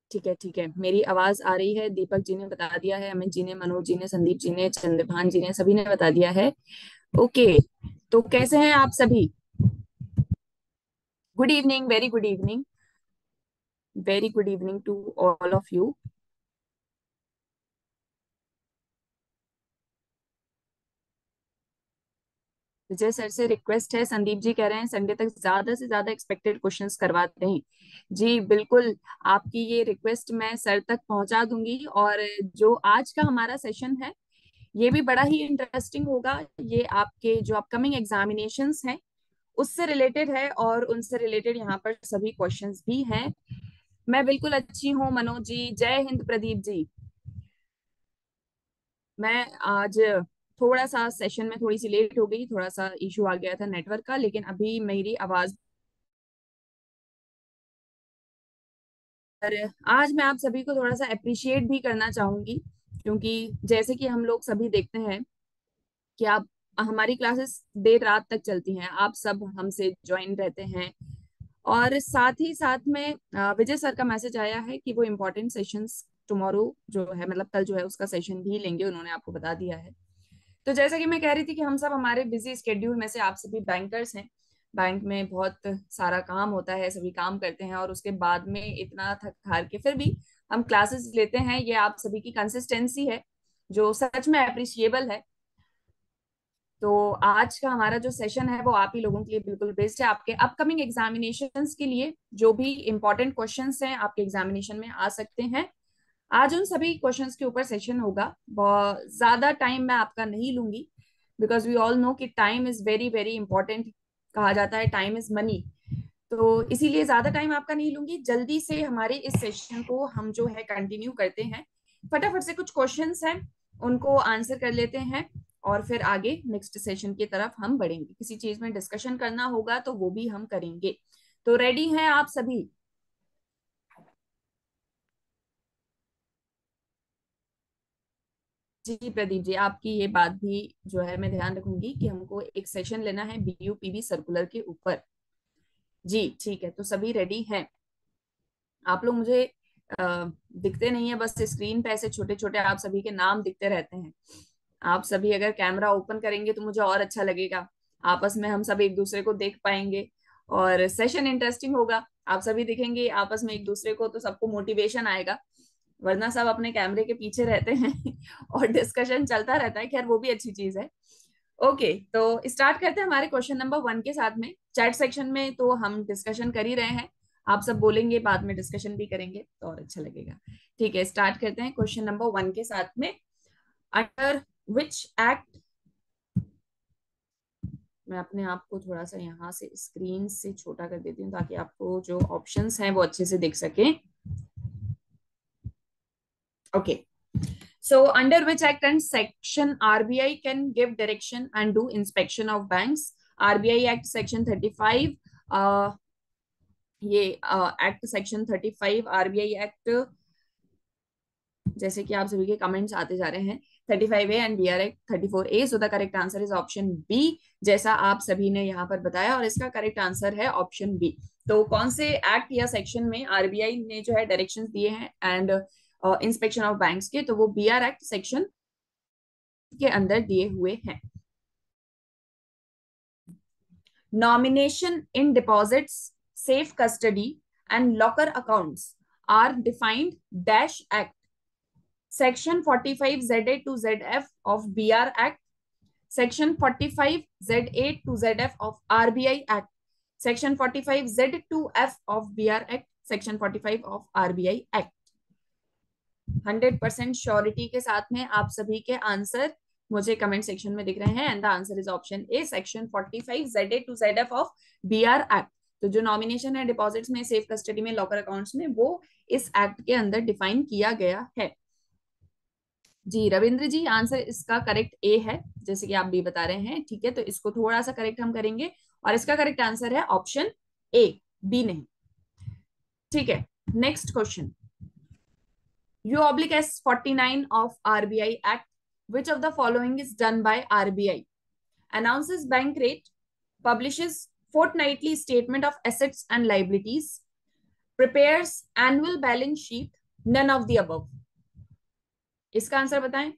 ठीक है ठीक है, मेरी आवाज आ रही है। दीपक जी ने बता दिया है, अमित जी ने, मनोज जी ने, संदीप जी ने, चंद्रभान जी ने, सभी ने बता दिया है। ओके। तो कैसे हैं आप सभी? Good evening, very good evening. Very good evening to all of you. Vijay sir से रिक्वेस्ट है, संदीप जी कह रहे हैं संडे तक ज्यादा से ज्यादा एक्सपेक्टेड क्वेश्चंस करवाते हैं। जी बिल्कुल, आपकी ये रिक्वेस्ट मैं सर तक पहुंचा दूंगी। और जो आज का हमारा सेशन है ये भी बड़ा ही इंटरेस्टिंग होगा। ये आपके जो अपकमिंग एग्जामिनेशंस हैं उससे रिलेटेड है, और उनसे रिलेटेड यहाँ पर सभी क्वेश्चंस भी हैं। मैं बिल्कुल अच्छी हूँ मनोज जी, जय हिंद प्रदीप जी। मैं आज थोड़ा सा सेशन में थोड़ी सी लेट हो गई, थोड़ा सा इशू आ गया था नेटवर्क का, लेकिन अभी मेरी आवाज पर आज मैं आप सभी को थोड़ा सा अप्रिशिएट भी करना चाहूंगी। क्योंकि जैसे कि हम लोग सभी देखते हैं कि आप, हमारी क्लासेस देर रात तक चलती हैं, आप सब हमसे ज्वाइन रहते हैं। और साथ ही साथ में विजय सर का मैसेज आया है कि वो इम्पोर्टेंट सेशंस टुमारो जो है, मतलब कल जो है उसका सेशन भी लेंगे, उन्होंने आपको बता दिया है। तो जैसा कि मैं कह रही थी कि हम सब हमारे बिजी स्केड्यूल में से, आप सभी बैंकर्स हैं, बैंक में बहुत सारा काम होता है, सभी काम करते हैं, और उसके बाद में इतना थक हार के फिर भी हम क्लासेस लेते हैं। ये आप सभी की कंसिस्टेंसी है जो सच में अप्रिशिएबल है। तो आज का हमारा जो सेशन है वो आप ही लोगों के लिए बिल्कुल बेस्ट है, आपके अपकमिंग एग्जामिनेशंस के लिए। जो भी इंपॉर्टेंट क्वेश्चंस हैं आपके एग्जामिनेशन में आ सकते हैं, आज उन सभी क्वेश्चंस के ऊपर सेशन होगा। बहुत ज्यादा टाइम मैं आपका नहीं लूंगी, बिकॉज वी ऑल नो कि time is very very important. कहा जाता है टाइम इज मनी। तो इसीलिए ज्यादा टाइम आपका नहीं लूंगी, जल्दी से हमारे इस सेशन को हम जो है कंटिन्यू करते हैं। फटाफट से कुछ क्वेश्चंस हैं उनको आंसर कर लेते हैं, और फिर आगे नेक्स्ट सेशन की तरफ हम बढ़ेंगे। किसी चीज में डिस्कशन करना होगा तो वो भी हम करेंगे। तो रेडी हैं आप सभी? जी प्रदीप जी, आपकी ये बात भी जो है मैं ध्यान रखूंगी कि हमको एक सेशन लेना है बीयूपीबी सर्कुलर के ऊपर। जी ठीक है, तो सभी रेडी हैं? आप लोग मुझे दिखते नहीं है, बस स्क्रीन पे ऐसे छोटे छोटे आप सभी के नाम दिखते रहते हैं। आप सभी अगर कैमरा ओपन करेंगे तो मुझे और अच्छा लगेगा, आपस में हम सब एक दूसरे को देख पाएंगे और सेशन इंटरेस्टिंग होगा। आप सभी दिखेंगे आपस में एक दूसरे को तो सबको मोटिवेशन आएगा, वरना सब अपने कैमरे के पीछे रहते हैं और डिस्कशन चलता रहता है। खैर वो भी अच्छी चीज है। ओके, तो स्टार्ट करते हैं हमारे क्वेश्चन नंबर 1 के साथ में। चैट सेक्शन में तो हम डिस्कशन कर ही रहे हैं, आप सब बोलेंगे बाद में डिस्कशन भी करेंगे तो और अच्छा लगेगा। ठीक है, स्टार्ट करते हैं क्वेश्चन नंबर 1 के साथ में। अंडर विच एक्ट, मैं अपने आप को थोड़ा सा यहाँ से स्क्रीन से छोटा कर देती हूँ ताकि आपको जो ऑप्शंस हैं वो अच्छे से दिख सके। Okay, so under which act and section RBI can give direction and do inspection of banks? RBI Act section 35, ये एक्ट सेक्शन 35 आरबीआई एक्ट, जैसे कि आप सभी के कमेंट्स आते जा रहे हैं, 35A and BR act 34A। So the correct answer is option B, जैसा आप सभी ने यहाँ पर बताया, और इसका करेक्ट आंसर है ऑप्शन बी। तो कौन से एक्ट या सेक्शन में आरबीआई ने जो है डायरेक्शंस दिए हैं एंड इंस्पेक्शन ऑफ बैंक्स के, तो वो बीआर एक्ट सेक्शन के अंदर दिए हुए हैं। Nomination in deposits, safe custody, and locker accounts are defined dash act. Section 45 ZA to ZF of BR Act, Section 45 ZA to ZF of RBI Act, Section 45 Z2F of BR Act, Section 45 of RBI Act। 100% surety के साथ में आप सभी के answer मुझे comment section में दिख रहे हैं, and the answer is option A, section 45 ZA to ZF of BR act. तो जो नॉमिनेशन है डिपॉजिट्स में, सेफ कस्टडी में, लॉकर अकाउंट्स में, वो इस एक्ट के अंदर डिफाइन किया गया है। जी रविंद्र जी, आंसर इसका करेक्ट ए है, जैसे कि आप भी बता रहे हैं। ठीक है, तो इसको थोड़ा सा करेक्ट हम करेंगे, और इसका करेक्ट आंसर है ऑप्शन ए, बी नहीं। ठीक है, next question. U oblique S 49 of RBI Act, which of the following is done by RBI? Announces bank rate, publishes fortnightly statement of assets and liabilities, prepares annual balance sheet, none of the above. इसका answer बताएं।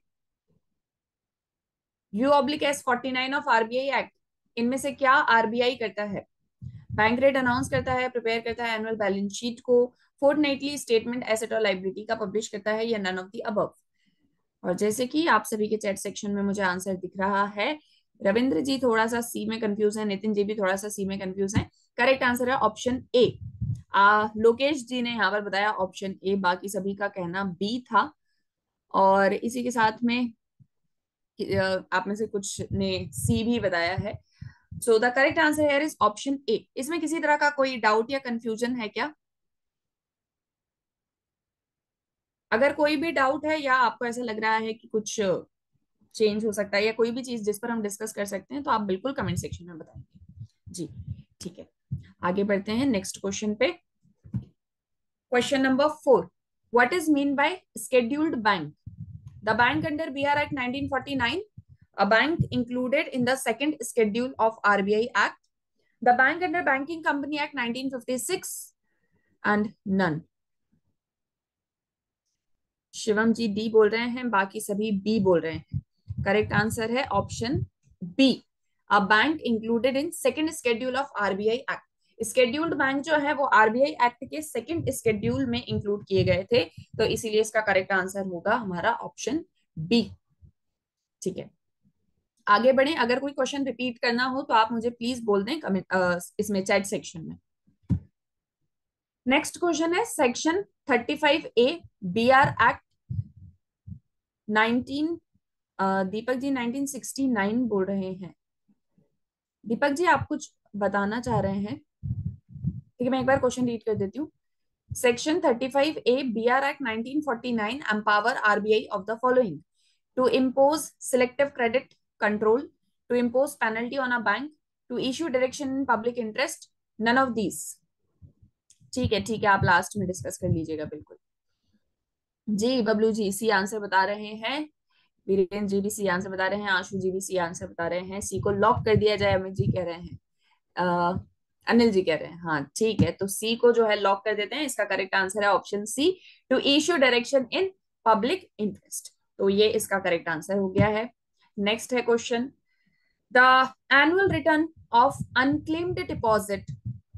U/S 49 of RBI act, इनमें से क्या RBI करता है? Bank rate announce करता है, prepare करता है एनुअल बैलेंस शीट को, फोर्टनाइटली स्टेटमेंट एसेट और लाइबिलिटी का पब्लिश करता है, या नन ऑफ द अबव? और जैसे कि आप सभी के चैट सेक्शन में मुझे आंसर दिख रहा है, रविंद्र जी थोड़ा सा सी में कंफ्यूज है, नितिन जी भी थोड़ा सा सी में कंफ्यूज है। करेक्ट आंसर है ऑप्शन ए। लोकेश जी ने यहाँ पर बताया ऑप्शन ए, बाकी सभी का कहना बी था। और इसी के साथ में आप में से कुछ ने सी भी बताया है। So the correct answer here is option A. इसमें किसी तरह का कोई डाउट या कंफ्यूजन है क्या? अगर कोई भी डाउट है या आपको ऐसा लग रहा है कि कुछ चेंज हो सकता है या कोई भी चीज जिस पर हम डिस्कस कर सकते हैं, तो आप बिल्कुल कमेंट सेक्शन में बताएंगे जी। ठीक है, आगे बढ़ते हैं नेक्स्ट क्वेश्चन पे। Question number 4, what is mean by scheduled bank? The bank under BR Act 1949, a bank included in the second schedule of RBI Act, the bank under Banking Company Act 1956, and none. Shivam ji D बोल रहे हैं, बाकी सभी B बोल रहे हैं। Correct answer है option B, a bank included in second schedule of RBI act. Scheduled bank जो है वो आरबीआई एक्ट के सेकेंड शेड्यूल में इंक्लूड किए गए थे, तो इसीलिए इसका करेक्ट आंसर होगा हमारा ऑप्शन बी। ठीक है, आगे बढ़े। अगर कोई क्वेश्चन रिपीट करना हो तो आप मुझे प्लीज बोल दें कमेंट इसमें चैट सेक्शन में। नेक्स्ट क्वेश्चन है section 35A BR act 19 Deepak ji 1969 बोल रहे हैं। दीपक जी आप कुछ बताना चाह रहे हैं? ठीक है, मैं एक बार क्वेश्चन रीड कर देती हूँ। Section 35A BR Act 1949 empower RBI of the following: to impose selective credit control, to impose penalty on a bank, to issue direction in public interest, none of these. ठीक है, आप last में discuss कर लीजिएगा बिल्कुल। जी Bablu ji C answer बता रहे हैं, वीरेंद्र जी भी सी आंसर बता रहे हैं, आशु जी भी सी आंसर बता रहे हैं। सी को लॉक कर दिया जाए, अमित जी कह रहे हैं, अनिल जी कह रहे हैं। हाँ ठीक है, तो सी को जो है लॉक कर देते हैं। इसका करेक्ट आंसर है option C, to issue direction in public interest. तो ये इसका करेक्ट आंसर हो गया है। नेक्स्ट है question, the annual return of unclaimed deposit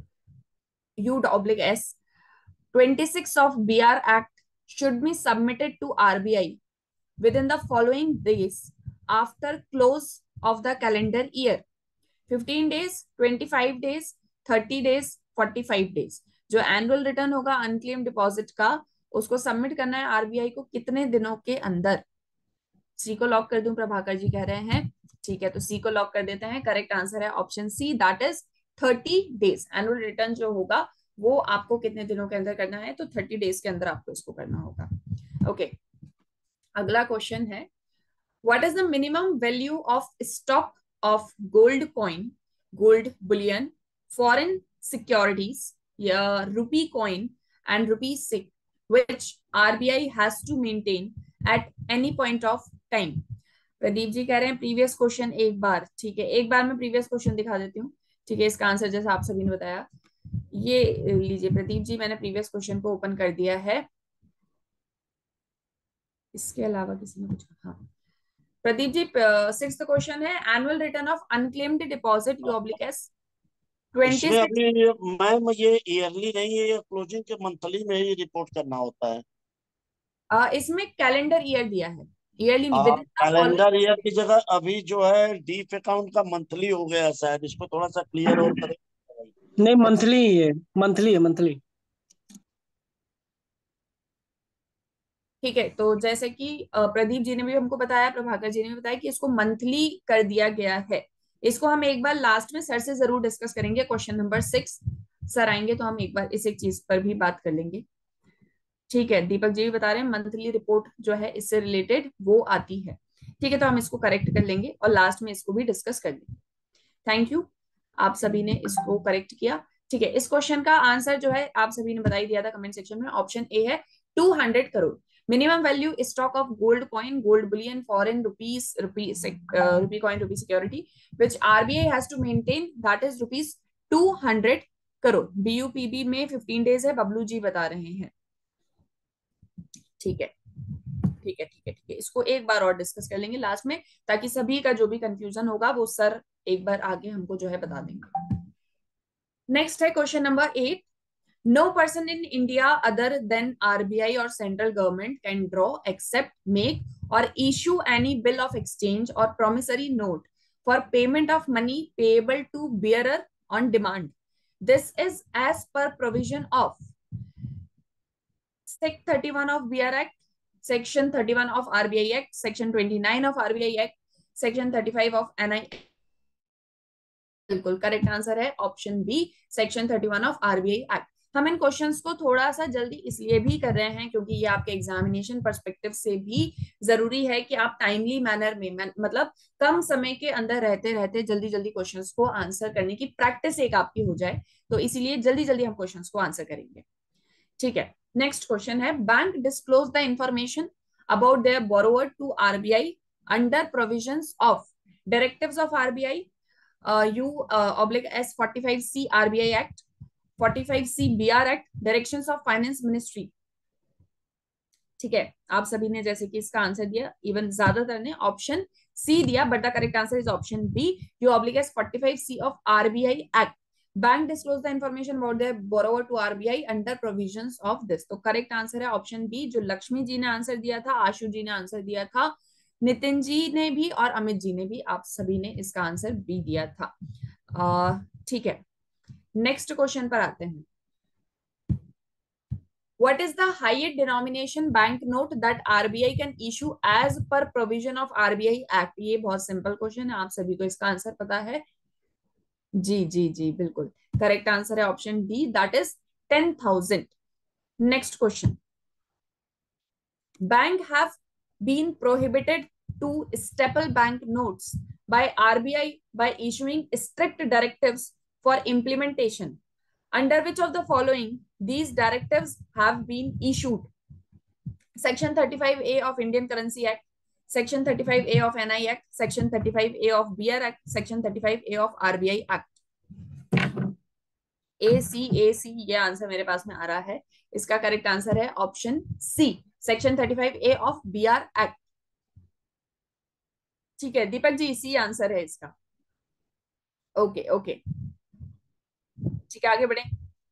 U/S 26 of BR Act should be submitted to RBI within the following days after close of the calendar year: 15 days, 25 days, 30 days, 45 days। जो annual return होगा unclaim deposit का, उसको submit करना है RBI को कितने दिनों के अंदर? सी को लॉक कर दूं, प्रभाकर जी कह रहे हैं। ठीक है, तो सी को लॉक कर देते हैं। करेक्ट आंसर है option C, that is 30 days. Annual return जो होगा वो आपको कितने दिनों के अंदर करना है? तो 30 डेज के अंदर आपको इसको करना होगा। ओके, अगला क्वेश्चन है, what is the minimum value of stock of gold coin, gold bullion, foreign securities, yeah, rupee coin and rupee SIC, which RBI has to maintain at any point of time? Pradeep ji कह रहे हैं previous question एक बार। ठीक है, एक बार मैं previous question दिखा देती हूँ। ठीक है, इसका आंसर जैसा आप सभी ने बताया, ये लीजिए प्रदीप जी, मैंने प्रीवियस क्वेश्चन को ओपन कर दिया है। इसके अलावा किसी ने कुछ, हाँ प्रदीप जी, सिक्स्थ क्वेश्चन है, annual return of unclaimed deposit U/S 26। इसमें अभी मैम ये ईयरली नहीं है, ये क्लोजिंग के मंथली में ही रिपोर्ट करना होता है। इसमें कैलेंडर ईयर दिया है, ईयरली नहीं, within the calendar following. Year की जगह अभी जो है डीप अकाउंट का मंथली हो गया है शायद, इसको थोड़ा सा क्लियर और करें। नहीं, मंथली ही है, मंथली है, मंथली। ठीक है, तो जैसे कि प्रदीप जी ने भी हमको बताया, प्रभाकर जी ने भी बताया कि इसको मंथली कर दिया गया है। इसको हम एक बार लास्ट में सर से जरूर डिस्कस करेंगे। क्वेश्चन नंबर 6 सर आएंगे तो हम एक बार इस एक चीज पर भी बात कर लेंगे। ठीक है, दीपक जी भी बता रहे हैं मंथली रिपोर्ट जो है इससे रिलेटेड वो आती है। ठीक है, तो हम इसको करेक्ट कर लेंगे और लास्ट में इसको भी डिस्कस कर लेंगे। थैंक यू, आप सभी ने इसको करेक्ट किया। ठीक है, इस क्वेश्चन का आंसर जो है आप सभी ने बता ही दिया था कमेंट सेक्शन में, ऑप्शन ए है 200 crore. Minimum value stock of gold coin, gold bullion, foreign rupees, rupee coin, rupee security which RBI has to maintain, that is rupees 200 crore. BUPB में 15 डेज है, बबलू जी बता रहे हैं। ठीक है ठीक है ठीक है ठीक है, इसको एक बार और डिस्कस कर लेंगे लास्ट में, ताकि सभी का जो भी कंफ्यूजन होगा वो सर एक बार आगे हमको जो है बता देंगे। नेक्स्ट है question number 8। No person in India other than RBI or central government can draw, accept, make, or issue any bill of exchange or promissory note for payment of money payable to bearer on demand. This is as per provision of Sec 31 of BR Act, Section 31 of RBI Act, Section 29 of RBI Act, Section 35 of NI। बिल्कुल correct answer है option B, section 31 of RBI act. हम इन questions को थोड़ा सा जल्दी इसलिए भी कर रहे हैं क्योंकि ये आपके एग्जामिनेशन पर्सपेक्टिव से भी जरूरी है कि आप टाइमली मैनर में मतलब कम समय के अंदर रहते रहते जल्दी जल्दी क्वेश्चंस को आंसर करने की प्रैक्टिस एक आपकी हो जाए, तो इसीलिए जल्दी जल्दी हम क्वेश्चंस को आंसर करेंगे। ठीक है, नेक्स्ट क्वेश्चन है, bank disclose the information about their borrower to RBI under provisions of directives of RBI U/S 45C RBI Act, 45C BR Act, directions of finance ministry. ठीक है, आप सभी ने जैसे कि इसका आंसर दिया, इवन ज्यादातर ने ऑप्शन सी दिया, but the correct answer is option B, U/S 45C of RBI Act। Bank disclose the information about the borrower to RBI under provisions of this. तो करेक्ट आंसर है option B, जो लक्ष्मी जी ने answer दिया था, आशु जी ने answer दिया था, नितिन जी ने भी और अमित जी ने भी, आप सभी ने इसका आंसर बी दिया था। ठीक है, नेक्स्ट क्वेश्चन पर आते हैं। What is the highest denomination banknote that RBI can issue as per provision of RBI Act? ये बहुत सिंपल क्वेश्चन है, आप सभी को इसका आंसर पता है। जी जी जी बिल्कुल करेक्ट आंसर है option D, that is 10,000। Next question, bank have been prohibited to staple bank notes by RBI by issuing strict directives for implementation. Under which of the following these directives have been issued? Section 35A of Indian Currency Act, Section 35A of NI Act, Section 35A of BR Act, Section 35A of RBI Act। AC ये answer मेरे पास में आ रहा है, इसका correct answer है option C, section 35A of BR act. ठीक है दीपक जी, सी आंसर है इसका। ओके ओके ठीक है, आगे बढ़े।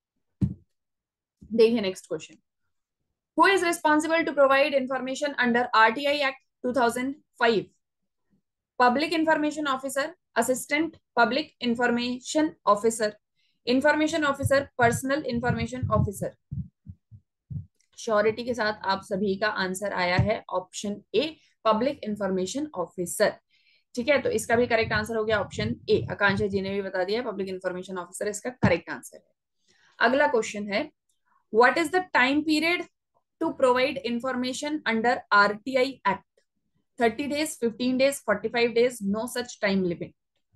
देखिए next question, who is responsible to provide information under RTI act 2005? Public information officer, assistant public information officer, information officer, personal information officer. Surety के साथ आप सभी का आंसर आया है option A, public information officer. ठीक है, तो इसका भी करेक्ट आंसर हो गया ऑप्शन ए। आकांक्षा जी ने भी बता दिया पब्लिक इंफॉर्मेशन ऑफिसर इसका करेक्ट आंसर है। अगला क्वेश्चन है, what is the time period to provide information under RTI act? 30 days, 15 days, 45 days, no such time limit।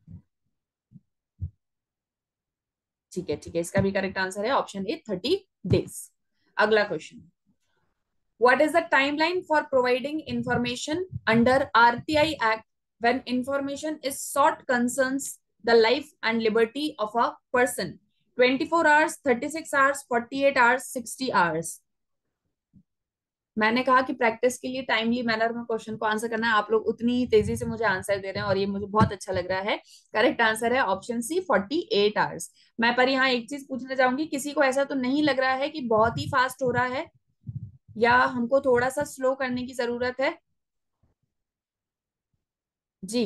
ठीक है, इसका भी करेक्ट आंसर है ऑप्शन ए, 30 days। अगला question, what is the timeline for providing information under RTI Act when information is sought concerns the life and liberty of a person? 24 hours, 36 hours, 48 hours, 60 hours। मैंने कहा कि practice के लिए timely manner में question को answer करना है, आप लोग उतनी ही तेजी से मुझे आंसर दे रहे हैं और ये मुझे बहुत अच्छा लग रहा है। करेक्ट आंसर है ऑप्शन सी, 48 आवर्स। मैं पर यहाँ एक चीज पूछना चाहूंगी, किसी को ऐसा तो नहीं लग रहा है कि बहुत ही फास्ट हो रहा है या हमको थोड़ा सा स्लो करने की जरूरत है? जी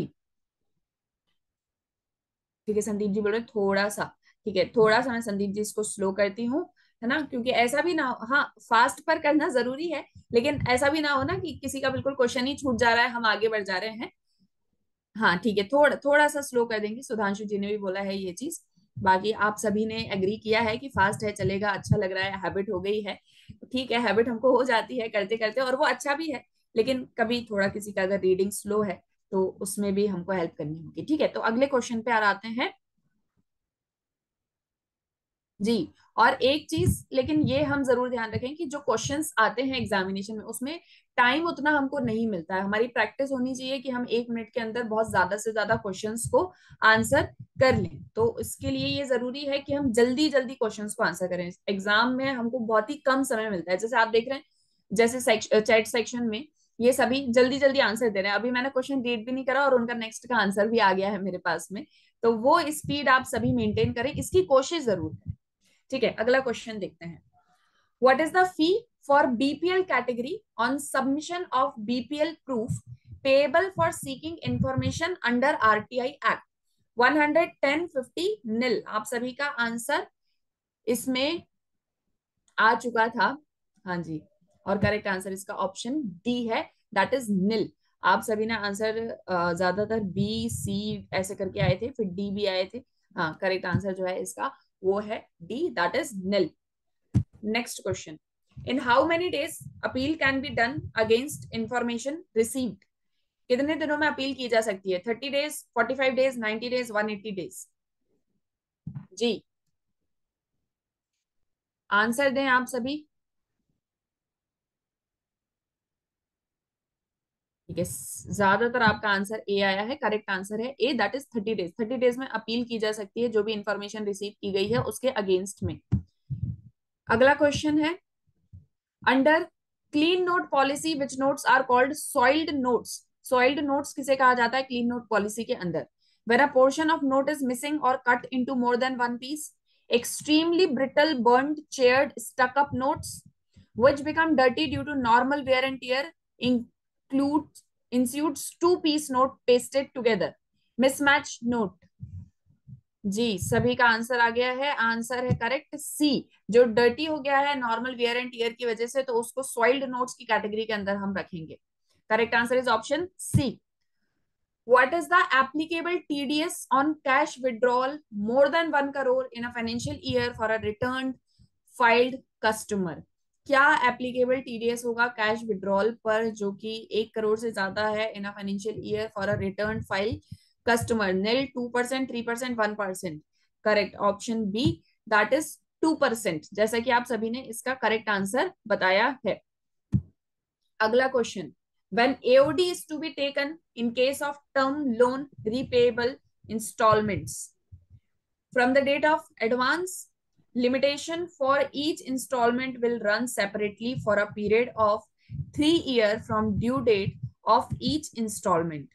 ठीक है, संदीप जी बोल रहे थोड़ा सा। ठीक है, थोड़ा सा मैं संदीप जी इसको स्लो करती हूँ, है ना, क्योंकि ऐसा भी ना हो, हाँ फास्ट पर करना जरूरी है, लेकिन ऐसा भी ना हो ना कि किसी का बिल्कुल क्वेश्चन ही छूट जा रहा है, हम आगे बढ़ जा रहे हैं। हाँ ठीक है, थोड़ा थोड़ा सा स्लो कर देंगे, सुधांशु जी ने भी बोला है ये चीज। बाकी आप सभी ने एग्री किया है कि फास्ट है चलेगा, अच्छा लग रहा है, हैबिट हो गई है। तो ठीक है, हैबिट हमको हो जाती है करते करते, और वो अच्छा भी है, लेकिन कभी थोड़ा किसी का अगर रीडिंग स्लो है तो उसमें भी हमको हेल्प करनी होगी। ठीक है, तो अगले क्वेश्चन पे आ आते हैं। जी। और एक चीज लेकिन ये हम जरूर ध्यान रखें कि जो क्वेश्चंस आते हैं एग्जामिनेशन में उसमें टाइम उतना हमको नहीं मिलता है। हमारी प्रैक्टिस होनी चाहिए कि हम 1 मिनट के अंदर बहुत ज्यादा से ज्यादा क्वेश्चंस को आंसर कर लें। तो इसके लिए ये जरूरी है कि हम जल्दी जल्दी क्वेश्चंस को आंसर करें। एग्जाम में हमको बहुत ही कम समय मिलता है, जैसे आप देख रहे हैं, जैसे चैट सेक्शन में ये सभी जल्दी जल्दी आंसर दे रहे हैं। अभी मैंने क्वेश्चन रीड भी नहीं करा और उनका नेक्स्ट का आंसर भी आ गया है मेरे पास में। तो वो स्पीड आप सभी मेंटेन करें, इसकी कोशिश जरूर करें। ठीक है, अगला क्वेश्चन देखते हैं। What is the fee for BPL category on submission of BPL proof payable for seeking information under RTI act? 110, 50, nil. आप सभी का आंसर इसमें आ चुका था। हाँ जी, और करेक्ट आंसर इसका ऑप्शन डी है, दैट इज नील। आप सभी ने आंसर ज्यादातर बी सी ऐसे करके आए थे, फिर डी भी आए थे। हाँ, करेक्ट आंसर जो है इसका वो है D, that is nil. Next question. In how many days appeal can be done against information received? कितने दिनों में अपील की जा सकती है? 30 डेज, 45 डेज, 90 डेज, 180 डेज? जी, आंसर दें आप सभी। ठीक है, ज्यादातर आपका आंसर ए आया है। करेक्ट आंसर है A, that is 30 days. 30 days में अपील की जा सकती है जो भी इंफॉर्मेशन रिसीव की गई है उसके अगेंस्ट में। अगला क्वेश्चन है, under clean note policy which notes are called soiled notes? Soiled notes किसे कहा जाता है क्लीन नोट पॉलिसी के अंदर? Where a portion of note is missing और cut into more than one piece, extremely brittle burned charred stuck up notes, which become dirty due to normal wear and tear, includes ensues two piece note pasted together, mismatch note? जी, सभी का answer आ गया है। Answer है correct सी, जो dirty हो गया है नॉर्मल वियर एंड टीयर की वजह से, तो उसको सॉइल्ड नोट्स की कैटेगरी के अंदर हम रखेंगे। Correct answer is option C. What is the applicable TDS on cash withdrawal more than 1 crore in a financial year for a returned filed customer? क्या एप्लीकेबल टीडीएस होगा कैश विड्रॉल पर जो कि 1 करोड़ से ज्यादा है in a financial year for a return file customer? Nil, 2%, 3%, 1%? Correct option B, that is 2%, जैसा कि आप सभी ने इसका करेक्ट आंसर बताया है। अगला question, when AOD is to be taken in case of term loan repayable installments, from the date of advance, limitation for each installment will run separately for a period of 3 years from due date of each installment.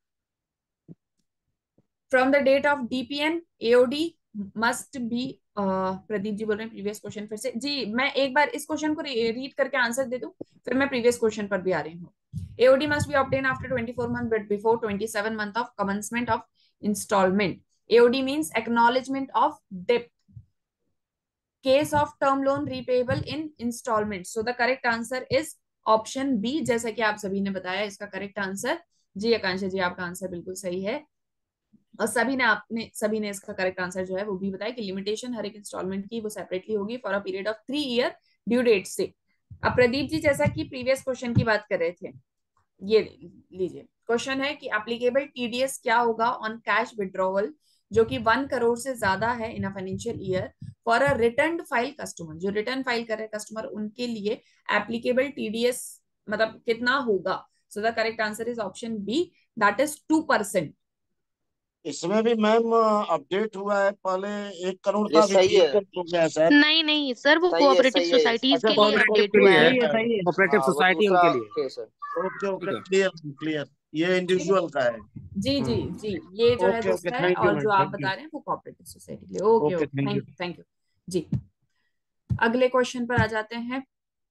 From the date of DPN, AOD must be Pradeep ji बोल रहे हैं previous question फिर से। जी, मैं एक बार इस question को read करके आंसर दे दूं, फिर मैं प्रीवियस क्वेश्चन पर भी आ रही हूँ। AOD must be obtained after 24 months but before 27 month of commencement of installment. AOD means acknowledgement of debt. Case of term loan repayable in installment. So the correct answer is option B, जैसा कि आप सभी ने बताया इसका correct answer. जी आकांक्षा जी, आपका answer बिल्कुल सही है। और सभी ने इसका करेक्ट आंसर जो है वो भी बताया कि लिमिटेशन हर एक इंस्टॉलमेंट की वो सेपरेटली होगी for a period of 3 year due date से। अब प्रदीप जी, जैसा कि प्रीवियस क्वेश्चन की बात कर रहे थे, ये लीजिए क्वेश्चन है कि एप्लीकेबल टीडीएस क्या होगा ऑन कैश विड्रॉवल जो कि 1 करोड़ से ज्यादा है in a financial year for a return file customer? जो रिटर्न फाइल कर रहे कस्टमर उनके लिए एप्लीकेबल टीडीएस मतलब कितना होगा? So the correct answer is option B, that is 2%। इसमें भी मैम अपडेट हुआ है, पहले 1 करोड़ ये था, अभी सही है। 3 करोड़ हो गया है शायद। नहीं नहीं सर, वो सही है, कोऑपरेटिव सही है। सोसाइटीज अच्छा, के लिए कोऑपरेटिव अपडेट के हुआ लिए है। सही है, सही है। कोऑपरेटिव हाँ, वो सोसाइटी दूसरा उनके लिए। केस है। ओके ठीक ओके, है। Clear clear. ये इंडिविजुअल का है। जी जी जी, ये जो है ओके ओके, दूसरा है, थैंक यू और मैम, जो आप थैंक यू। बता रहे हैं वो कोऑपरेटिव सोसाइटी के लिए। Okay okay, okay, thank you. Thank you thank you. जी, अगले क्वेश्चन पर आ जाते हैं।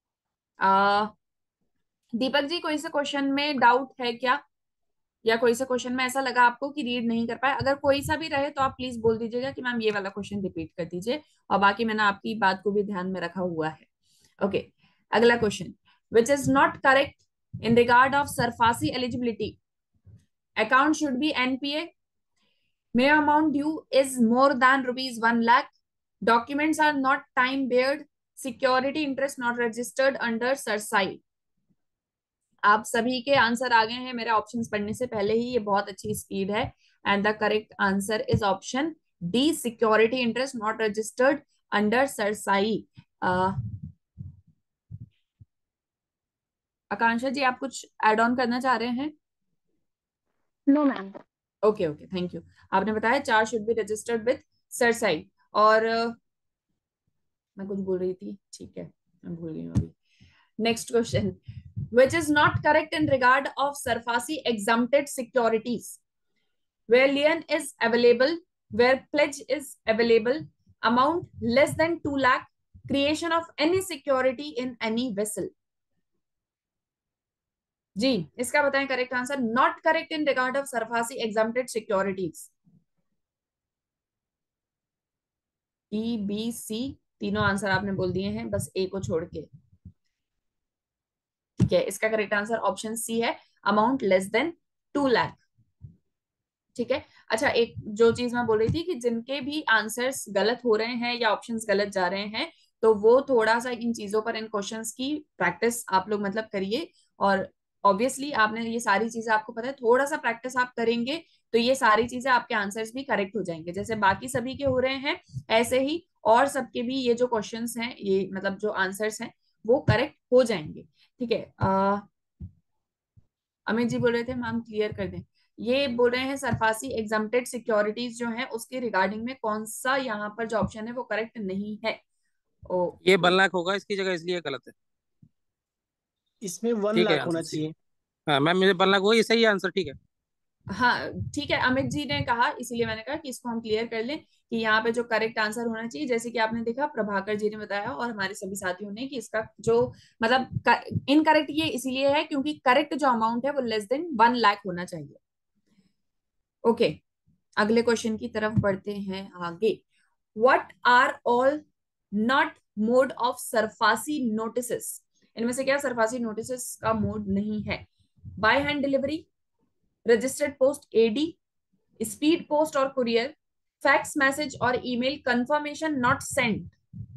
दीपक जी, कोई से क्वेश्चन में डाउट है क्या, या कोई से क्वेश्चन में ऐसा लगा आपको कि रीड नहीं कर पाए? अगर कोई सा भी रहे तो आप प्लीज बोल दीजिएगा कि मैम ये वाला क्वेश्चन रिपीट कर दीजिए, और बाकी मैंने आपकी बात को भी ध्यान में रखा हुआ है। ओके, अगला question, which is not correct in regard of SARFAESI eligibility? Account should be NPA, minimum amount due is more than rupees 1 lakh, documents are not time barred, security interest not registered under SARSAI? आप सभी के answer आ गए हैं मेरे options पढ़ने से पहले ही, ये बहुत अच्छी स्पीड है। And the correct answer is option D, security interest not registered under CERSAI. Akanksha ji, आप कुछ ऐड ऑन करना चाह रहे हैं? No ma'am. Okay okay, thank you. आपने बताया 4 should be registered with CERSAI. और मैं कुछ बोल रही थी, ठीक है, मैं भूल गई हूँ अभी। Next question, which is not correct in regard of SARFAESI exempted securities, where lien is available, where pledge is available, amount less than 2 lakh, creation of any security in any vessel। जी, इसका बताएं correct answer. Not correct in regard of SARFAESI exempted securities. E B C तीनों answer आपने बोल दिए हैं, बस ए को छोड़ के। ठीक है, इसका करेक्ट आंसर ऑप्शन सी है, अमाउंट लेस देन 2 लाख। ठीक है। अच्छा, एक जो चीज मैं बोल रही थी कि जिनके भी आंसर्स गलत हो रहे हैं या ऑप्शंस गलत जा रहे हैं, तो वो थोड़ा सा इन चीजों पर, इन क्वेश्चंस की प्रैक्टिस आप लोग मतलब करिए। और ऑब्वियसली आपने ये सारी चीजें, आपको पता है, थोड़ा सा प्रैक्टिस आप करेंगे तो ये सारी चीजें, आपके आंसर्स भी करेक्ट हो जाएंगे। जैसे बाकी सभी के हो रहे हैं, ऐसे ही और सबके भी ये जो क्वेश्चंस हैं, ये मतलब जो आंसर्स हैं, वो करेक्ट हो जाएंगे। ठीक है। अमित जी बोल रहे थे मैम क्लियर कर दें। ये बोल रहे हैं सरफासी एग्जाम्प्टेड सिक्योरिटीज जो है उसके रिगार्डिंग में कौन सा यहाँ पर जो ऑप्शन है वो करेक्ट नहीं है। ओ, ये 1 लाख होगा इसकी जगह, इसलिए गलत है। इसमें 1 ठीक है, लाख होना आंसर ठीक। चाहिए। हाँ मैम, मुझे 1 लाख होगा, ये सही आंसर। ठीक है। हाँ ठीक है, अमित जी ने कहा, इसीलिए मैंने कहा कि इसको हम क्लियर कर लें कि यहाँ पे जो करेक्ट आंसर होना चाहिए, जैसे कि आपने देखा प्रभाकर जी ने बताया और हमारे सभी साथियों ने, कि इसका जो मतलब इनकरेक्ट ये इसीलिए है क्योंकि करेक्ट जो अमाउंट है वो लेस देन 1 लाख होना चाहिए। ओके, अगले क्वेश्चन की तरफ बढ़ते हैं आगे। What are all not mode of SARFAESI notices? इनमें से क्या सरफासी नोटिसेस का मोड नहीं है? By hand delivery, registered post AD, speed post और कुरियर, फैक्स मैसेज और ईमेल कंफर्मेशन नॉट सेंड।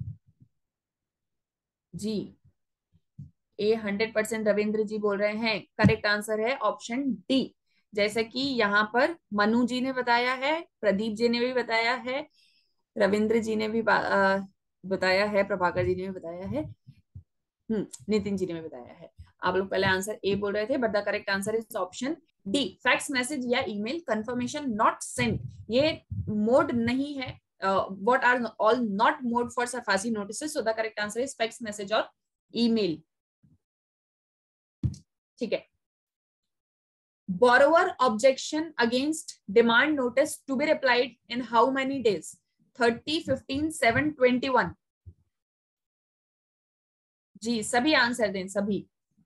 जी, ए 100% रविंद्र जी बोल रहे हैं, करेक्ट आंसर है ऑप्शन डी। जैसे कि यहाँ पर मनु जी ने बताया है, प्रदीप जी ने भी बताया है, रविंद्र जी ने भी बताया है, प्रभाकर जी ने भी बताया है, नितिन जी ने भी बताया है। आप लोग पहले आंसर ए बोल रहे थे, but the correct answer is option D, fax message या ईमेल कंफर्मेशन नॉट सेंड। ये मोड नहीं है। What are all not mode for SARFAESI notices? So the correct answer is fax message और email. ठीक है। borrower objection against demand notice to be replied in how many days? 30, 15, 7, 21। जी, सभी answer दें, सभी।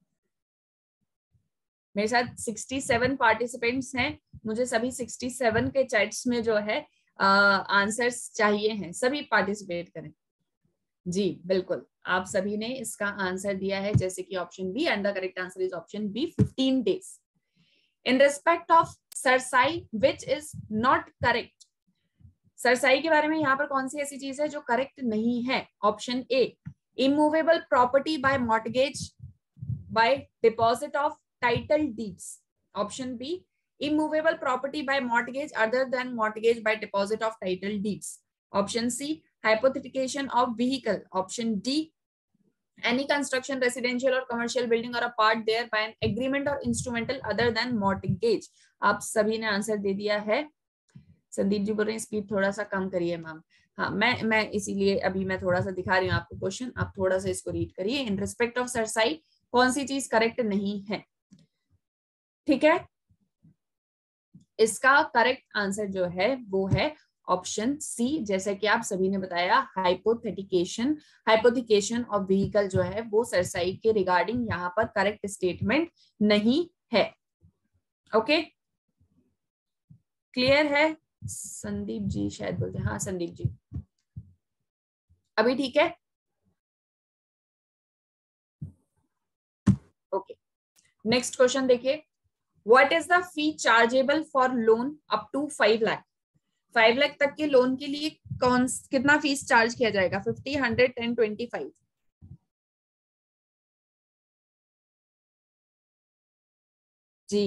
मेरे साथ 67 पार्टिसिपेंट्स हैं, मुझे सभी 67 के चैट्स में जो है आंसर्स चाहिए हैं। सभी पार्टिसिपेट करें। जी बिल्कुल, आप सभी ने इसका आंसर दिया है, जैसे कि option B, and the correct answer is option B, 15 days। In respect of CERSAI which is not correct? CERSAI के बारे में यहाँ पर कौन सी ऐसी चीज है जो करेक्ट नहीं है? Option A, immovable property by mortgage by deposit of title deeds. Option B, immovable property by mortgage other than mortgage by deposit of title deeds. Option C, hypothecation of vehicle. Option D, any construction, residential or commercial building or a part there by an agreement or instrumental other than mortgage. आप सभी ने answer दे दिया है। संदीप जी बोल रहे हैं speed थोड़ा सा कम करिए मैम। हाँ, मैं इसीलिए अभी मैं थोड़ा सा दिखा रही हूँ आपको क्वेश्चन, आप थोड़ा सा इसको रीड करिए। इन रिस्पेक्ट ऑफ सरसाई कौन सी चीज करेक्ट नहीं है? ठीक है, इसका करेक्ट आंसर जो है वो है ऑप्शन सी, जैसे कि आप सभी ने बताया, हाइपोथिकेशन ऑफ व्हीकल जो है वो सरसाई के रिगार्डिंग यहाँ पर करेक्ट स्टेटमेंट नहीं है। ओके, क्लियर है? संदीप जी शायद बोलते हैं, हाँ संदीप जी, अभी ठीक है? ओके, नेक्स्ट क्वेश्चन देखिए। What is the fee chargeable for loan up to 5 lakh? 5 lakh तक के लोन के लिए कितना फीस चार्ज किया जाएगा? 50, 100, 10, 25। जी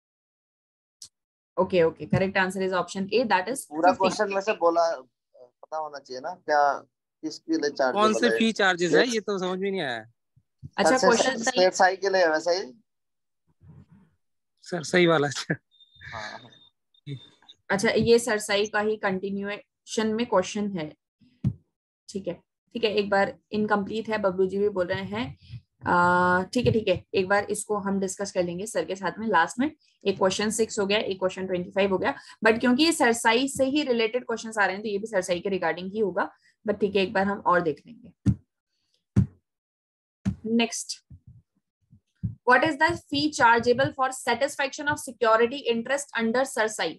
okay okay, correct answer is option A, that is पूरा 50। क्वेश्चन में से बोला पता होना चाहिए ना, क्या किसके लिए कौन चार्जेबल से है। फी चार्जेस है, ये तो समझ में नहीं आया। अच्छा क्वेश्चन सर सही के लिए है वैसा ही। सर सही वाला। अच्छा हाँ अच्छा, ये सरसाई का ही कंटिन्यूएशन में क्वेश्चन है। ठीक है ठीक है, एक बार इनकम्प्लीट है, बबलू जी भी बोल रहे हैं। ठीक है, एक बार इसको हम डिस्कस कर लेंगे सर के साथ में लास्ट में। एक क्वेश्चन 6 हो गया, एक क्वेश्चन 25 हो गया, बट क्योंकि ये सरसाई से ही रिलेटेड क्वेश्चंस आ रहे हैं तो ये भी सरसाई के रिगार्डिंग ही होगा। बट ठीक है, एक बार हम और देख लेंगे। Next, what is the fee chargeable for satisfaction of security interest under CERSAI?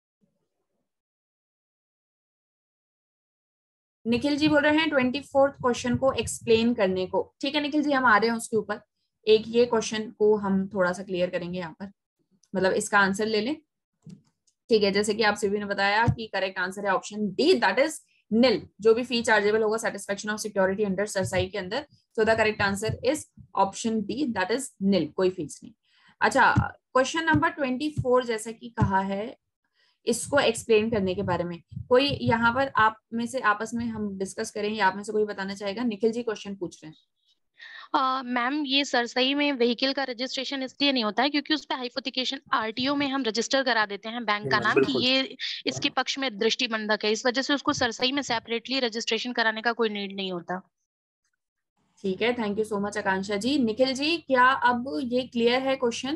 Nikhil ji बोल रहे हैं 24th क्वेश्चन को एक्सप्लेन करने को। ठीक है निखिल जी, हम आ रहे हैं उसके ऊपर। एक ये क्वेश्चन को हम थोड़ा सा क्लियर करेंगे यहाँ पर, मतलब इसका आंसर ले लें। ठीक है, जैसे कि आप सभी ने बताया कि करेक्ट आंसर है option D, that is nil. जो भी फी चार्जेबल होगा satisfaction of security under CERSAI के अंदर, so the correct answer is option D, that is nil, कोई फीस नहीं। अच्छा, क्वेश्चन नंबर 24 जैसा कि कहा है, इसको एक्सप्लेन करने के बारे में कोई यहाँ पर आप में से आपस में हम डिस्कस करें, या आप में से कोई बताना चाहेगा? निखिल जी क्वेश्चन पूछ रहे हैं। मैम, ये सरसई में व्हीकल का रजिस्ट्रेशन इसलिए नहीं होता है क्योंकि उस पे हाइपोथिकेशन आरटीओ में हम रजिस्टर करा देते हैं बैंक का नाम कि ये इसके पक्ष में दृष्टिबंधक है, इस वजह से उसको सरसई में सेपरेटली रजिस्ट्रेशन कराने का कोई नीड नहीं होता। ठीक है, thank you so much Akanksha ji. Nikhil ji, क्या अब ये क्लियर है क्वेश्चन?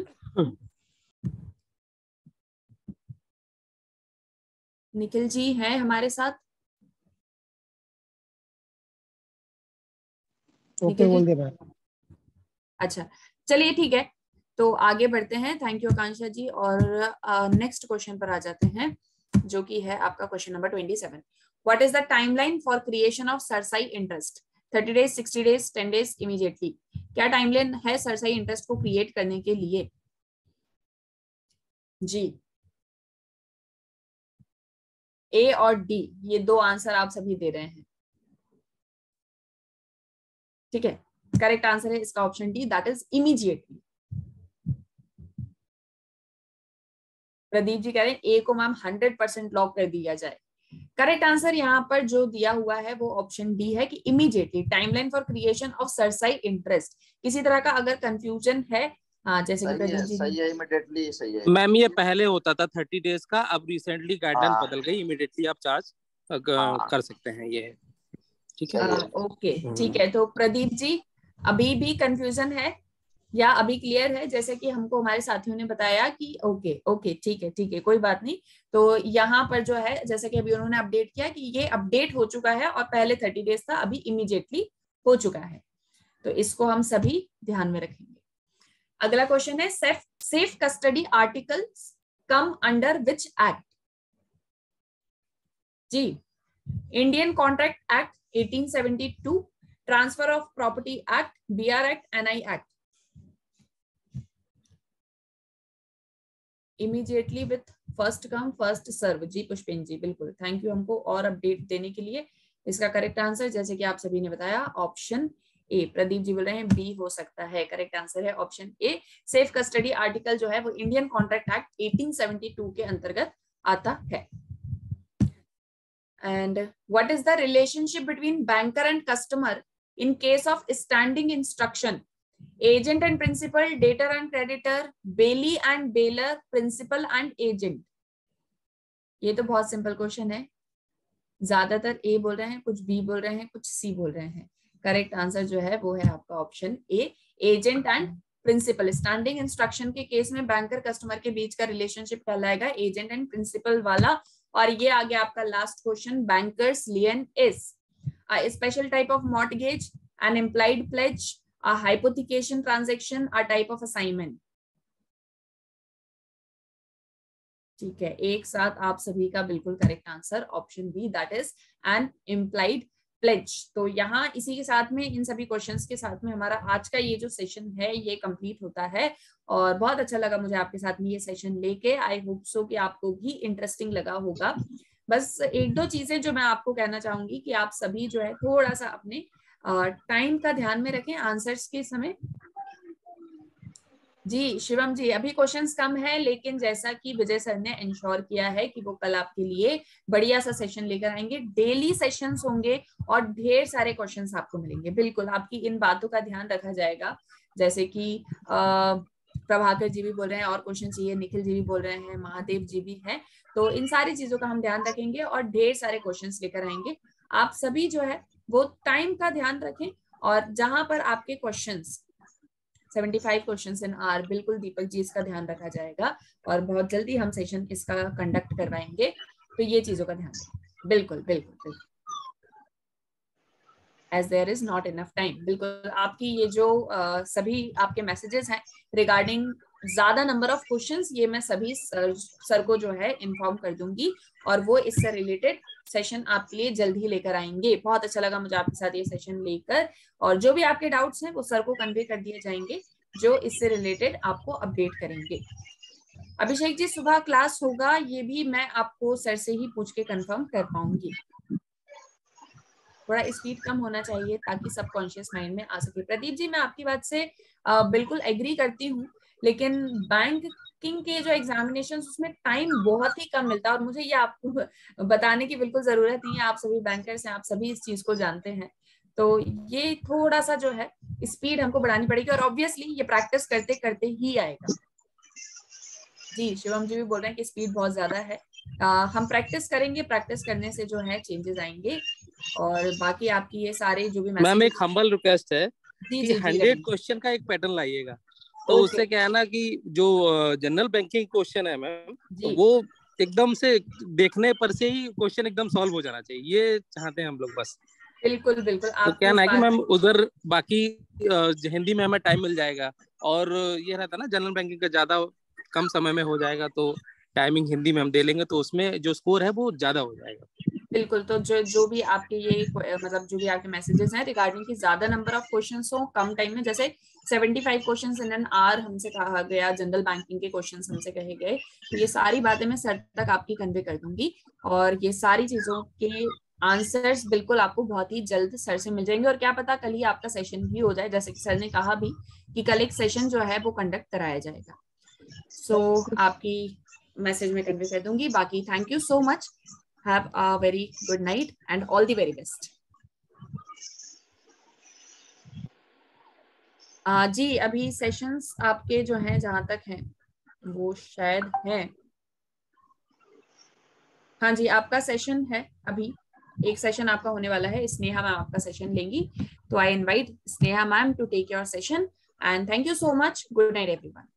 निखिल जी हैं हमारे साथ? ओके बोल दे मैम। अच्छा चलिए ठीक है, तो आगे बढ़ते हैं। थैंक यू आकांक्षा जी, और नेक्स्ट क्वेश्चन पर आ जाते हैं, जो कि है आपका question number 27। What is the timeline for creation of CERSAI interest? 30 days, 60 days, 10 days, immediately? क्या टाइमलाइन है सरसाई इंटरेस्ट को क्रिएट करने के लिए? जी, ए और डी, ये दो आंसर आप सभी दे रहे हैं। ठीक है, करेक्ट आंसर है इसका option D, that is immediately. Pradeep ji कह रहे हैं ए को मैम 100% लॉक कर दिया जाए। करेक्ट आंसर यहाँ पर जो दिया हुआ है वो ऑप्शन डी है कि immediately. Timeline for creation of CERSAI interest, किसी तरह का अगर कंफ्यूजन है, हाँ जैसे कि प्रदीप जी सही है, इमिडिएटली सही है। मैम ये पहले होता था 30 डेज का, अब रिसेंटली गाइडलाइन हाँ। बदल गई, इमीडिएटली आप चार्ज कर सकते हैं ये। ठीक है, ओके ठीक है, तो प्रदीप जी अभी भी कंफ्यूजन है या अभी क्लियर है? जैसे कि हमको हमारे साथियों ने बताया कि ओके ओके ठीक है कोई बात नहीं। तो यहाँ पर जो है, जैसे कि अभी उन्होंने अपडेट किया कि ये अपडेट हो चुका है, और पहले 30 डेज था, अभी इमीडिएटली हो चुका है। तो इसको हम सभी ध्यान में रखेंगे। अगला क्वेश्चन है, safe custody articles come under which act? जी, Indian contract act 1872, transfer of property act, BR act, NI act? Immediately with first come first serve. जी पुष्पेन जी, बिल्कुल, थैंक यू हमको और अपडेट देने के लिए। इसका करेक्ट आंसर जैसे कि आप सभी ने बताया ऑप्शन ए। प्रदीप जी बोल रहे हैं बी हो सकता है, करेक्ट आंसर है option A. Safe custody article जो है वो इंडियन कॉन्ट्रैक्ट एक्ट 1872 के अंतर्गत आता है। And what is the relationship between banker and customer in case of standing instruction? Agent and principal, debtor and creditor, bailee and bailor, principal and agent? ये तो बहुत सिंपल क्वेश्चन है। ज्यादातर ए बोल रहे हैं, कुछ बी बोल रहे हैं, कुछ सी बोल रहे हैं। करेक्ट आंसर जो है वो है आपका option A, agent and principal. Standing instruction के केस में बैंकर कस्टमर के बीच का रिलेशनशिप कहलाएगा एजेंट एंड प्रिंसिपल वाला। और ये आ गया आपका last question, bankers lien is a special type of mortgage, an implied pledge, a hypothecation transaction, a type of assignment? ठीक है, एक साथ आप सभी का बिल्कुल correct answer option B, that is an implied pledge. तो यहाँ इसी के साथ में, इन सभी क्वेश्चंस के साथ में हमारा आज का ये जो सेशन है ये कंप्लीट होता है। और बहुत अच्छा लगा मुझे आपके साथ में ये सेशन लेके। आई होप सो कि आपको भी इंटरेस्टिंग लगा होगा। बस एक दो चीजें जो मैं आपको कहना चाहूंगी कि आप सभी जो है थोड़ा सा अपने टाइम का ध्यान में रखें आंसर्स के समय। जी शिवम जी, अभी क्वेश्चंस कम है, लेकिन जैसा कि विजय सर ने इंश्योर किया है कि वो कल आपके लिए बढ़िया सा सेशन लेकर आएंगे, डेली सेशंस होंगे और ढेर सारे क्वेश्चंस आपको मिलेंगे। बिल्कुल आपकी इन बातों का ध्यान रखा जाएगा, जैसे कि प्रभाकर जी भी बोल रहे हैं और क्वेश्चन चाहिए, निखिल जी भी बोल रहे हैं, महादेव जी भी हैं, तो इन सारी चीजों का हम ध्यान रखेंगे और ढेर सारे क्वेश्चंस लेकर आएंगे। आप सभी जो है वो टाइम का ध्यान रखें, और जहां पर आपके क्वेश्चंस 75 क्वेश्चंस इन आर, बिल्कुल दीपक जी इसका ध्यान रखा जाएगा और बहुत जल्दी हम सेशन इसका कंडक्ट करवाएंगे, तो ये चीजों का ध्यान रखें। बिल्कुल बिल्कुल बिल्कुल, as there is not enough time. बिल्कुल आपकी ये जो सभी आपके मैसेजेस हैं रिगार्डिंग ज्यादा नंबर ऑफ क्वेश्चंस, ये मैं सभी सर को जो है इन्फॉर्म कर दूंगी और वो इससे रिलेटेड सेशन आपके लिए जल्द ही लेकर आएंगे। बहुत अच्छा लगा मुझे आपके साथ ये सेशन लेकर, और जो भी आपके डाउट्स हैं वो सर को कन्वे कर दिए जाएंगे, जो इससे रिलेटेड आपको अपडेट करेंगे। अभिषेक जी सुबह क्लास होगा, ये भी मैं आपको सर से ही पूछ के कंफर्म कर पाऊंगी। थोड़ा स्पीड कम होना चाहिए ताकि सबकॉन्शियस माइंड में आ सके। प्रदीप जी मैं आपकी बात से बिल्कुल एग्री करती हूँ, लेकिन बैंकिंग के जो एग्जामिनेशन उसमें टाइम बहुत ही कम मिलता है, और मुझे ये आपको बताने की बिल्कुल जरूरत नहीं है, आप सभी बैंकर्स हैं, आप सभी इस चीज को जानते हैं। तो ये थोड़ा सा जो है स्पीड हमको बढ़ानी पड़ेगी, और ऑब्वियसली ये प्रैक्टिस करते करते ही आएगा। जी शिवम जी भी बोल रहे हैं कि स्पीड बहुत ज्यादा है। हम प्रैक्टिस करेंगे, प्रैक्टिस करने से जो है चेंजेस आएंगे, और बाकी आपकी ये सारे जो भी मैम एक हम्बल रिक्वेस्ट है जी कि जी 100 क्वेश्चन का एक पैटर्न लाइएगा, तो ओके उससे क्या है ना कि जो जनरल बैंकिंग क्वेश्चन है मैम, जी वो एकदम से देखने पर से ही क्वेश्चन एकदम सॉल्व हो जाना चाहिए, ये चाहते हैं हम लोग बस। बिल्कुल बिल्कुल तो आपकी क्या इस ना कि बात मैम उधर बाकी हिंदी में हमें टाइम मिल जाएगा, और ये रहता है ना जनरल बैंकिंग का ज्यादा कम समय में हो जाएगा, तो टाइमिंग हिंदी में हम दे लेंगे तो उसमें जो स्कोर है वो ज्यादा हो जाएगा। बिल्कुल। तो जो भी आपके ये मतलब जो भी आपके मैसेजेस हैं रिगार्डिंग की ज्यादा नंबर ऑफ क्वेश्चंस हो कम टाइम में, जैसे 75 क्वेश्चंस इन एन आवर हमसे कहा गया, जनरल बैंकिंग के क्वेश्चंस हमसे कहे गए, तो ये सारी बातें मैं सर तक आपकी कन्वे कर दूंगी, और ये सारी चीजों के आंसर्स बिल्कुल आपको बहुत ही जल्द सर से मिल जाएंगे। और क्या पता कल ही आपका सेशन भी हो जाए, जैसे कि सर ने कहा भी कि कल एक सेशन जो है वो कंडक्ट कराया जाएगा। सो आपकी मैसेज में कन्वे कर दूंगी। बाकी thank you so much, have a very good night and all the very best. जी अभी सेशंस आपके जो हैं जहां तक हैं वो शायद हैं, हाँ जी आपका सेशन है, अभी एक सेशन आपका होने वाला है, स्नेहा मैम आपका सेशन लेंगी, तो I invite Sneha ma'am to take your session, and thank you so much. Good night everyone.